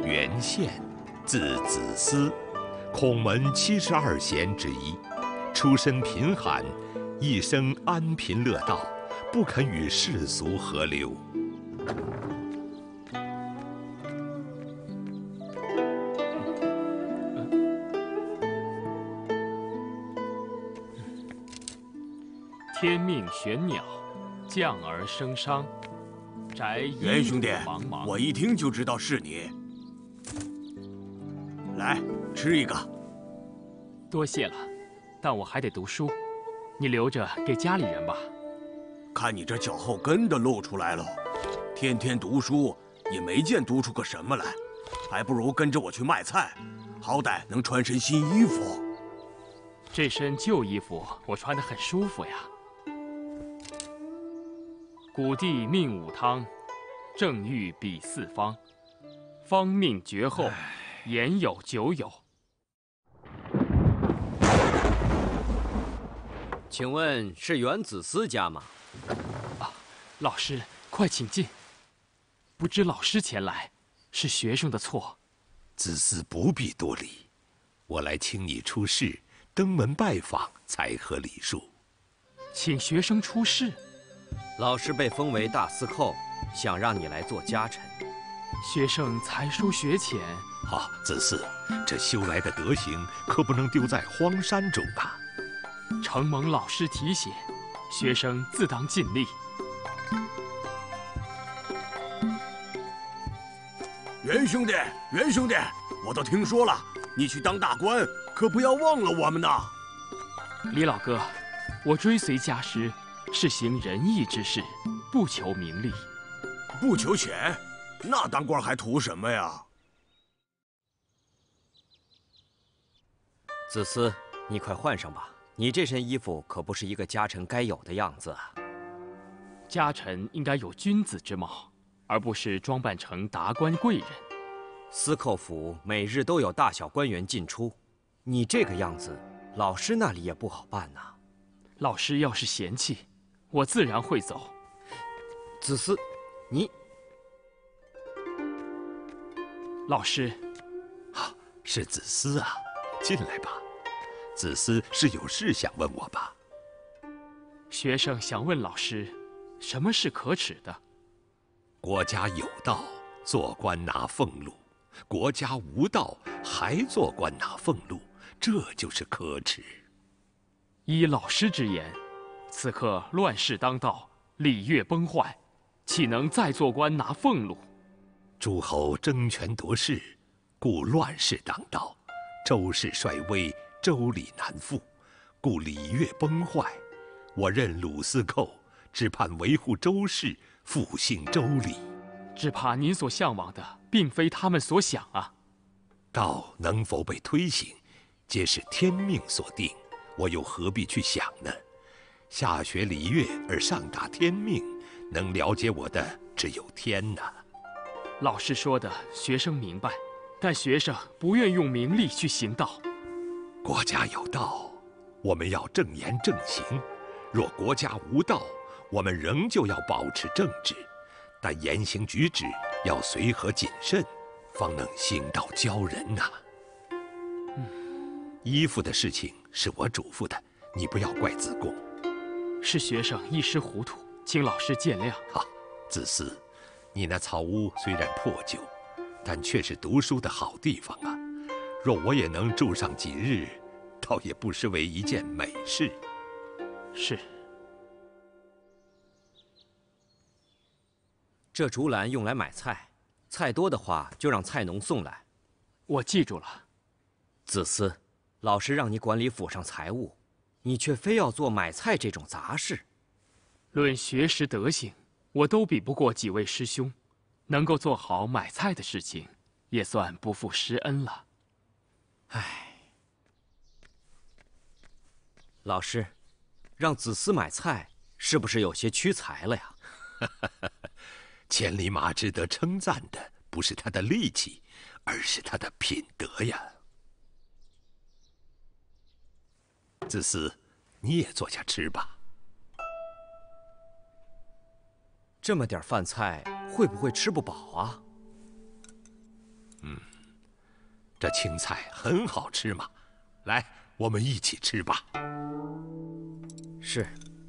袁宪，字子思，孔门72贤之一，出身贫寒，一生安贫乐道，不肯与世俗合流。 天命玄鸟，降而生商。宅袁兄弟， 茫茫， 我一听就知道是你。来，吃一个。 多谢了，但我还得读书，你留着给家里人吧。 看你这脚后跟都露出来了，天天读书也没见读出个什么来，还不如跟着我去卖菜，好歹能穿身新衣服。 这身旧衣服我穿得很舒服呀。古帝命武汤，正欲比四方。方命绝后，言有久有。 请问是袁子思家吗？ 老师，快请进。不知老师前来，是学生的错。 子思不必多礼，我来请你出仕，登门拜访才合礼数。 请学生出仕。 老师被封为大司寇，想让你来做家臣。 学生才疏学浅。 好，子思，这修来的德行可不能丢在荒山中啊！ 承蒙老师提携，学生自当尽力。 袁兄弟，袁兄弟，我都听说了，你去当大官，可不要忘了我们呐！ 李老哥，我追随家师，是行仁义之事，不求名利。 不求钱，那当官还图什么呀？ 子思，你快换上吧，你这身衣服可不是一个家臣该有的样子啊。 家臣应该有君子之貌，而不是装扮成达官贵人。 司寇府每日都有大小官员进出，你这个样子，老师那里也不好办呐。 老师要是嫌弃，我自然会走。 子思，你…… 老师， 是子思啊，进来吧。子思是有事想问我吧？ 学生想问老师，什么是可耻的？ 国家有道，做官拿俸禄；国家无道，还做官拿俸禄，这就是可耻。 依老师之言，此刻乱世当道，礼乐崩坏，岂能再做官拿俸禄？ 诸侯争权夺势，故乱世当道；周室衰微，周礼难复，故礼乐崩坏。我任鲁司寇，只盼维护周室，复兴周礼。 只怕您所向往的，并非他们所想啊。 道能否被推行，皆是天命所定，我又何必去想呢？下学礼乐而上达天命，能了解我的只有天哪。 老师说的，学生明白，但学生不愿用名利去行道。 国家有道，我们要正言正行；若国家无道，我们仍旧要保持正直，但言行举止要随和谨慎，方能行道教人呐。衣服的事情是我嘱咐的，你不要怪子贡。 是学生一时糊涂，请老师见谅。 好，子思，你那草屋虽然破旧，但却是读书的好地方啊。若我也能住上几日，倒也不失为一件美事。 是。 这竹篮用来买菜，菜多的话就让菜农送来。 我记住了。 子思，老师让你管理府上财务，你却非要做买菜这种杂事。 论学识德行，我都比不过几位师兄，能够做好买菜的事情，也算不负师恩了。 唉，老师，让子思买菜，是不是有些屈才了呀？ 千里马值得称赞的不是他的力气，而是他的品德呀。子思，你也坐下吃吧。 这么点饭菜，会不会吃不饱啊？ 这青菜很好吃嘛，来，我们一起吃吧。 是。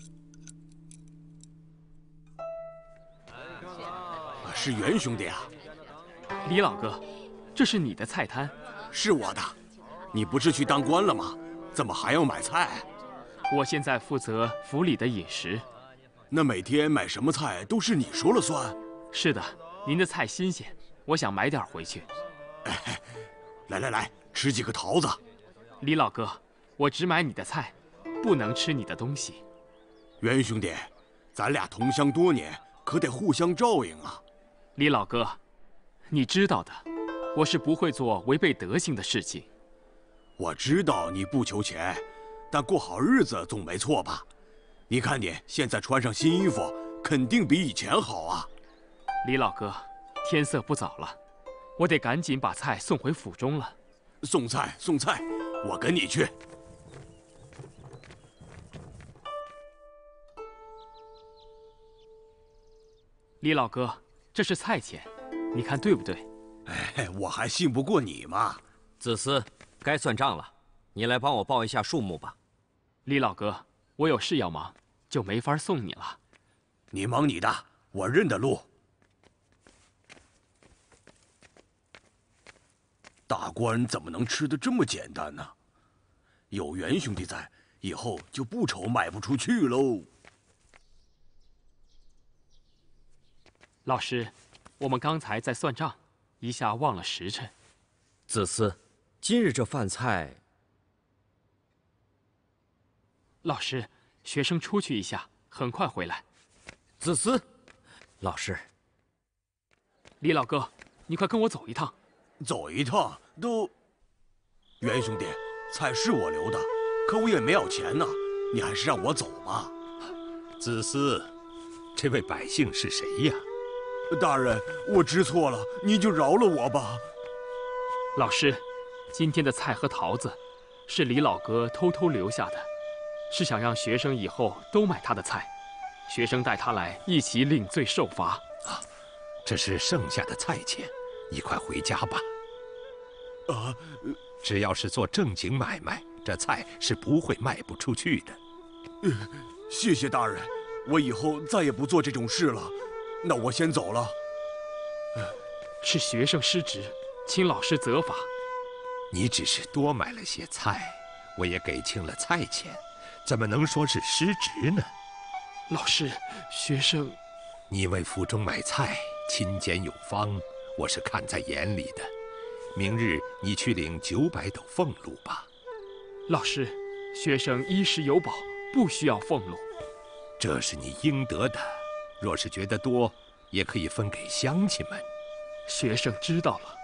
是袁兄弟啊！ 李老哥，这是你的菜摊？ 是我的。你不是去当官了吗？怎么还要买菜？ 我现在负责府里的饮食。 那每天买什么菜都是你说了算？ 是的，您的菜新鲜，我想买点回去。 哎，来，吃几个桃子。 李老哥，我只买你的菜，不能吃你的东西。 袁兄弟，咱俩同乡多年，可得互相照应啊。 李老哥，你知道的，我是不会做违背德行的事情。 我知道你不求钱，但过好日子总没错吧？你看你现在穿上新衣服，肯定比以前好啊。 李老哥，天色不早了，我得赶紧把菜送回府中了。 送菜，我跟你去。 李老哥，这是菜钱，你看对不对？ 哎，我还信不过你吗？ 子思，该算账了，你来帮我报一下数目吧。 李老哥，我有事要忙，就没法送你了。 你忙你的，我认得路。大官怎么能吃得这么简单呢？有袁兄弟在，以后就不愁卖不出去喽。 老师，我们刚才在算账，一下忘了时辰。 子思，今日这饭菜…… 老师，学生出去一下，很快回来。 子思，老师， 李老哥，你快跟我走一趟。 走一趟都……袁兄弟，菜是我留的，可我也没要钱呢，你还是让我走吧。 子思，这位百姓是谁呀？ 大人，我知错了，您就饶了我吧。 老师，今天的菜和桃子是李老哥偷偷留下的，是想让学生以后都买他的菜，学生带他来一起领罪受罚。 啊，这是剩下的菜钱，你快回家吧。 啊， 只要是做正经买卖，这菜是不会卖不出去的。 谢谢大人，我以后再也不做这种事了。那我先走了。 是学生失职，请老师责罚。 你只是多买了些菜，我也给清了菜钱，怎么能说是失职呢？ 老师，学生…… 你为府中买菜，勤俭有方，我是看在眼里的。明日你去领900斗俸禄吧。 老师，学生衣食有保，不需要俸禄。 这是你应得的。若是觉得多，也可以分给乡亲们。 学生知道了。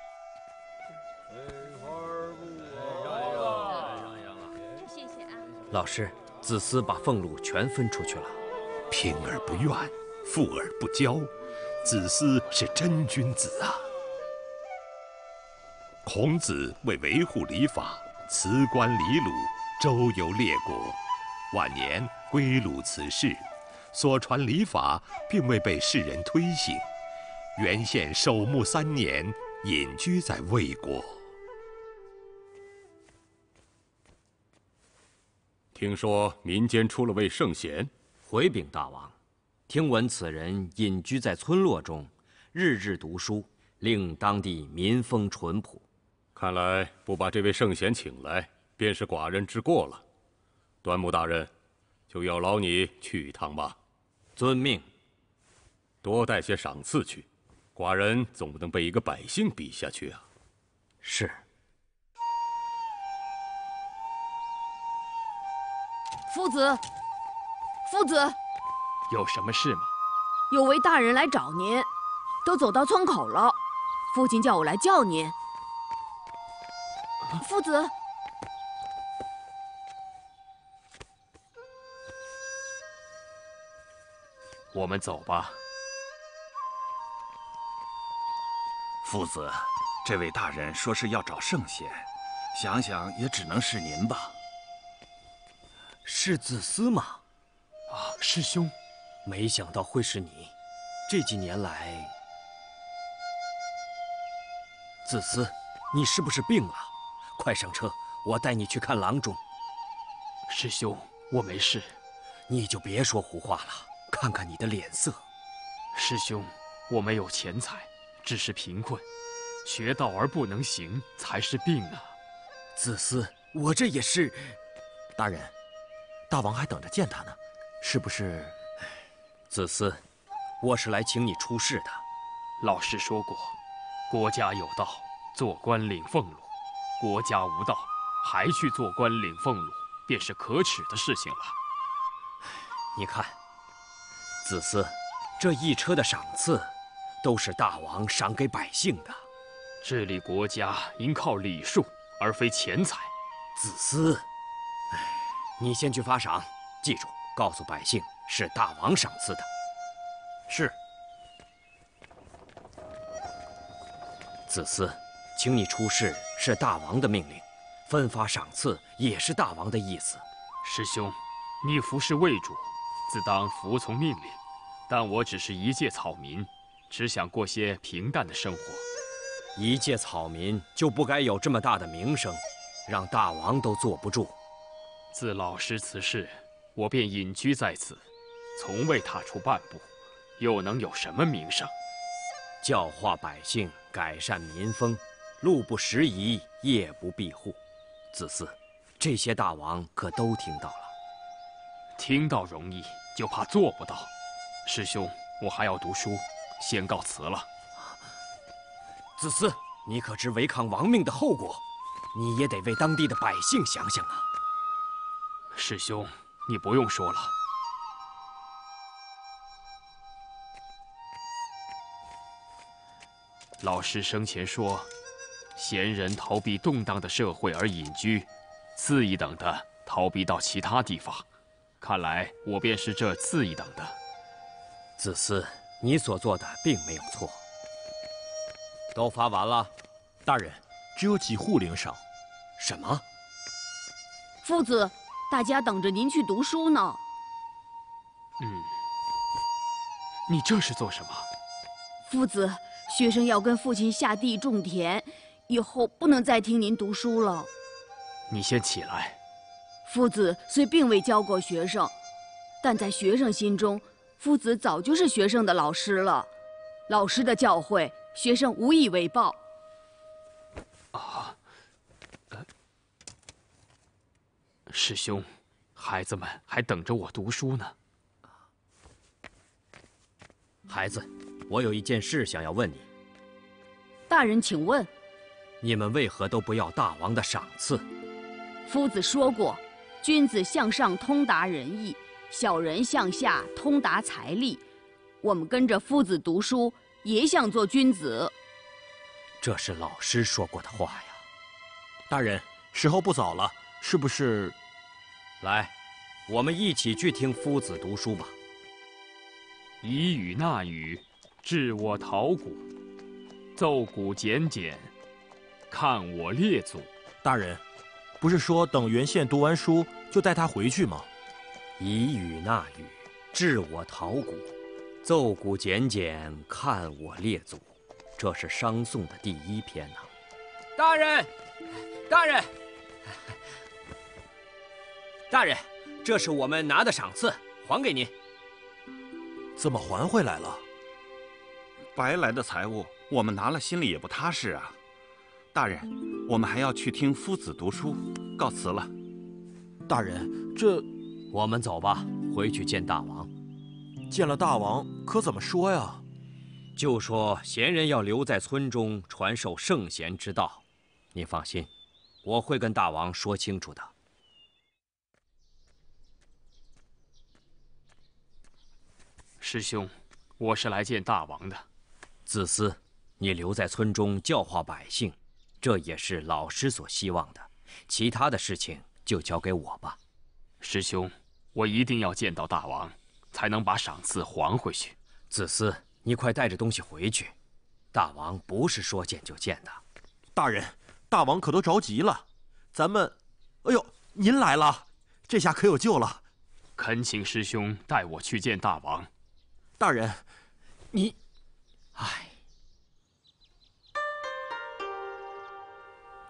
老师，子思把俸禄全分出去了。 贫而不怨，富而不骄，子思是真君子啊。孔子为维护礼法，辞官离鲁，周游列国，晚年归鲁辞世。所传礼法并未被世人推行，原宪守墓3年，隐居在魏国。 听说民间出了位圣贤， 回禀大王，听闻此人隐居在村落中，日日读书，令当地民风淳朴。 看来不把这位圣贤请来，便是寡人之过了。端木大人，就有劳你去一趟吧。 遵命。 多带些赏赐去，寡人总不能被一个百姓比下去啊。 是。 夫子，夫子， 有什么事吗？ 有位大人来找您，都走到村口了。父亲叫我来叫您。夫子。 我们走吧。 夫子，这位大人说是要找圣贤，想想也只能是您吧。 是子思吗？ 啊，师兄， 没想到会是你。这几年来，子思， 你是不是病了？快上车，我带你去看郎中。 师兄，我没事。 你就别说胡话了，看看你的脸色。 师兄，我没有钱财，只是贫困，学道而不能行，才是病啊。 子思，我这也是。 大人，大王还等着见他呢，是不是？ 子思，我是来请你出仕的。 老师说过，国家有道，做官领俸禄；国家无道，还去做官领俸禄，便是可耻的事情了。 你看，子思，这一车的赏赐，都是大王赏给百姓的。 治理国家应靠礼数，而非钱财。 子思，你先去发赏，记住，告诉百姓是大王赏赐的。 是。 子思，请你出仕是大王的命令，分发赏赐也是大王的意思。 师兄，你服侍魏主，自当服从命令，但我只是一介草民，只想过些平淡的生活。 一介草民就不该有这么大的名声，让大王都坐不住。 自老师辞世，我便隐居在此，从未踏出半步，又能有什么名声？ 教化百姓，改善民风，路不拾遗，夜不闭户。子思，这些大王可都听到了。 听到容易，就怕做不到。师兄，我还要读书，先告辞了。 子思，你可知违抗王命的后果？你也得为当地的百姓想想啊。 师兄，你不用说了。老师生前说，贤人逃避动荡的社会而隐居，次一等的逃避到其他地方。看来我便是这次一等的。 子思，你所做的并没有错。都发完了。 大人，只有几户领赏。 什么？ 夫子，大家等着您去读书呢。 你这是做什么？ 夫子，学生要跟父亲下地种田，以后不能再听您读书了。 你先起来。 夫子虽并未教过学生，但在学生心中，夫子早就是学生的老师了。老师的教诲，学生无以为报。 师兄，孩子们还等着我读书呢。 孩子，我有一件事想要问你。 大人，请问。 你们为何都不要大王的赏赐？ 夫子说过，君子向上通达仁义，小人向下通达财力。我们跟着夫子读书，也想做君子。 这是老师说过的话呀。 大人，时候不早了，是不是？ 来，我们一起去听夫子读书吧。 以语纳语，治我陶谷；奏鼓简简，看我列祖。 大人，不是说等原宪读完书就带他回去吗？ 以语纳语，治我陶谷；奏鼓简简，看我列祖。这是商颂的第1篇呐。大人，大人，大人，这是我们拿的赏赐，还给您。 怎么还回来了？ 白来的财物，我们拿了心里也不踏实啊。大人，我们还要去听夫子读书，告辞了。 大人，这…… 我们走吧，回去见大王。 见了大王，可怎么说呀？ 就说贤人要留在村中传授圣贤之道。你放心，我会跟大王说清楚的。 师兄，我是来见大王的。 子思，你留在村中教化百姓，这也是老师所希望的。其他的事情就交给我吧。 师兄，我一定要见到大王，才能把赏赐还回去。 子思，你快带着东西回去。大王不是说见就见的。 大人，大王可都着急了。咱们……哎呦，您来了，这下可有救了。 恳请师兄带我去见大王。 大人，你…… 唉。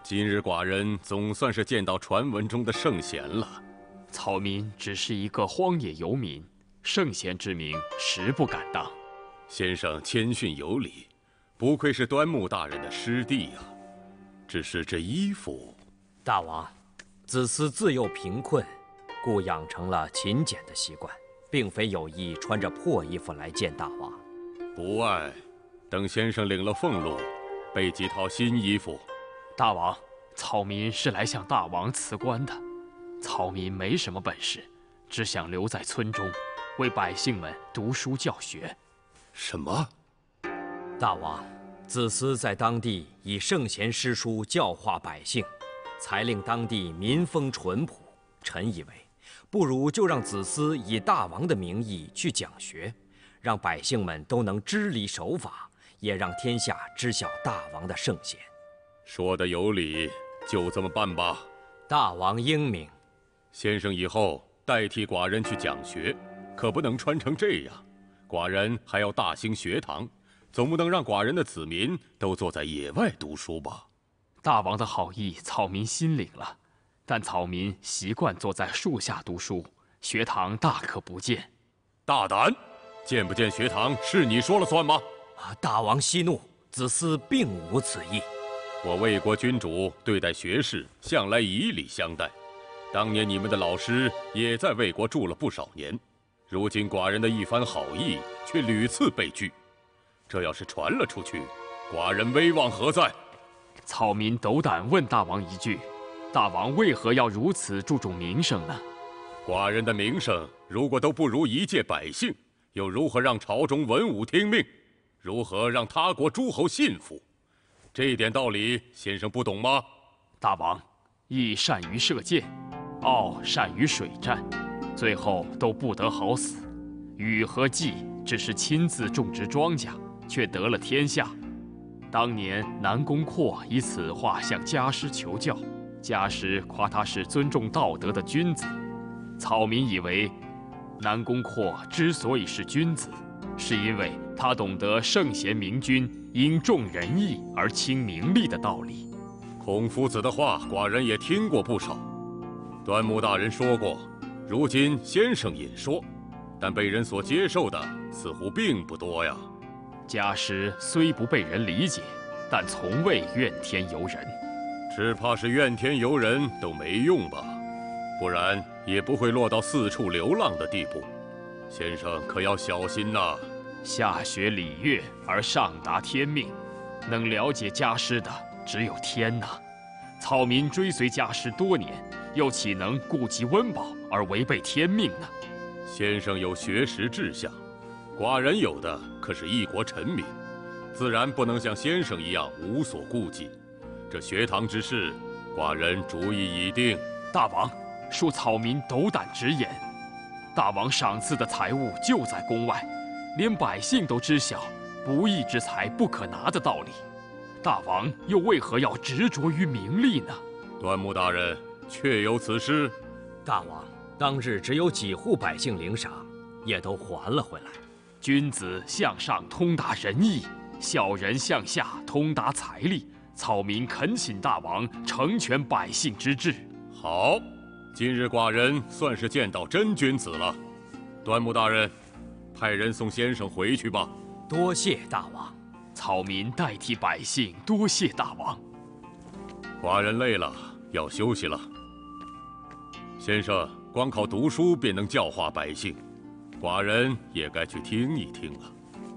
今日寡人总算是见到传闻中的圣贤了。 草民只是一个荒野游民，圣贤之名实不敢当。 先生谦逊有礼，不愧是端木大人的师弟啊。只是这衣服， 大王，子嗣自幼贫困，故养成了勤俭的习惯，并非有意穿着破衣服来见大王。 不碍，等先生领了俸禄，备几套新衣服。 大王，草民是来向大王辞官的。草民没什么本事，只想留在村中，为百姓们读书教学。 什么？ 大王，子嗣在当地以圣贤诗书教化百姓，才令当地民风淳朴。臣以为，不如就让子嗣以大王的名义去讲学，让百姓们都能知礼守法，也让天下知晓大王的圣贤。 说得有理，就这么办吧。 大王英明。 先生以后代替寡人去讲学，可不能穿成这样。寡人还要大兴学堂，总不能让寡人的子民都坐在野外读书吧？ 大王的好意，草民心领了，但草民习惯坐在树下读书，学堂大可不见。 大胆！见不见学堂是你说了算吗？ 大王息怒，子嗣并无此意。 我魏国君主对待学士向来以礼相待，当年你们的老师也在魏国住了不少年，如今寡人的一番好意却屡次被拒，这要是传了出去，寡人威望何在？ 草民斗胆问大王一句：大王为何要如此注重名声呢？ 寡人的名声如果都不如一介百姓，又如何让朝中文武听命？如何让他国诸侯信服？这一点道理，先生不懂吗？ 大王，羿善于射箭，敖善于水战，最后都不得好死。禹和稷只是亲自种植庄稼，却得了天下。当年南宫阔以此话向家师求教，家师夸他是尊重道德的君子。草民以为，南宫阔之所以是君子，是因为他懂得圣贤明君因重仁义而轻名利的道理。 孔夫子的话，寡人也听过不少。端木大人说过，如今先生也说，但被人所接受的似乎并不多呀。 家师虽不被人理解，但从未怨天尤人。 只怕是怨天尤人都没用吧，不然也不会落到四处流浪的地步。先生可要小心呐！ 下学礼乐而上达天命，能了解家师的只有天呐。草民追随家师多年，又岂能顾及温饱而违背天命呢？ 先生有学识志向，寡人有的可是一国臣民，自然不能像先生一样无所顾忌。这学堂之事，寡人主意已定。 大王，恕草民斗胆直言，大王赏赐的财物就在宫外，连百姓都知晓不义之财不可拿的道理，大王又为何要执着于名利呢？ 端木大人，确有此事？ 大王，当日只有几户百姓领赏，也都还了回来。 君子向上通达仁义，小人向下通达财力。草民恳请大王成全百姓之志。 好，今日寡人算是见到真君子了。端木大人，派人送先生回去吧。 多谢大王。 草民代替百姓多谢大王。 寡人累了，要休息了。先生光靠读书便能教化百姓，寡人也该去听一听了。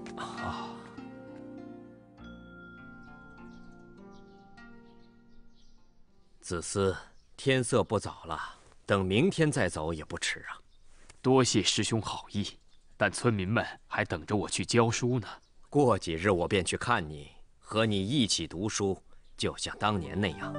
子嗣，天色不早了，等明天再走也不迟啊。 多谢师兄好意，但村民们还等着我去教书呢。 过几日我便去看你，和你一起读书，就像当年那样。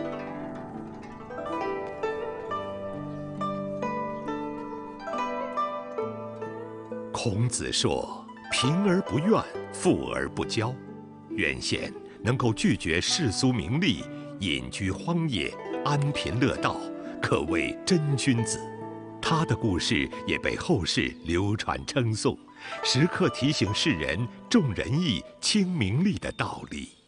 孔子说：“贫而不怨，富而不骄。”原先能够拒绝世俗名利，隐居荒野，安贫乐道，可谓真君子。他的故事也被后世流传称颂，时刻提醒世人重仁义、轻名利的道理。